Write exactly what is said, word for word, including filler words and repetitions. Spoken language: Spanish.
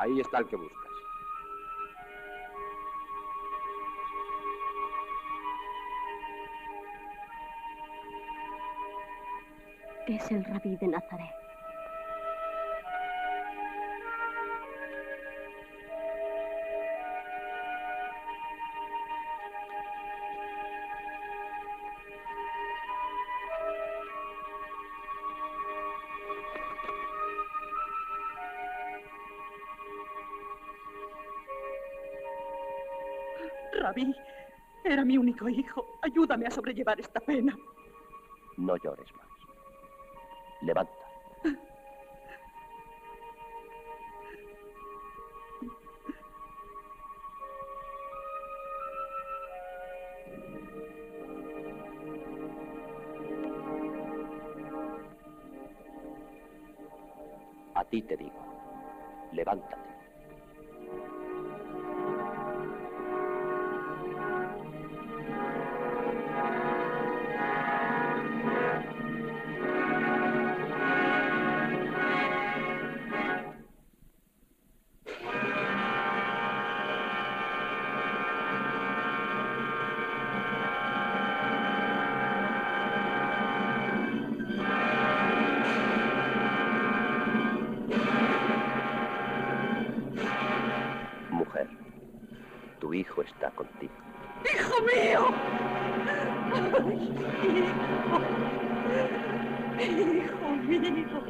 Ahí está el que buscas. Es el Rabí de Nazaret. Rabí, era mi único hijo. Ayúdame a sobrellevar esta pena. No llores más. Levanta. A ti te digo, levántate. Mujer, tu hijo está contigo. ¡Hijo mío! ¡Hijo! ¡Hijo mío!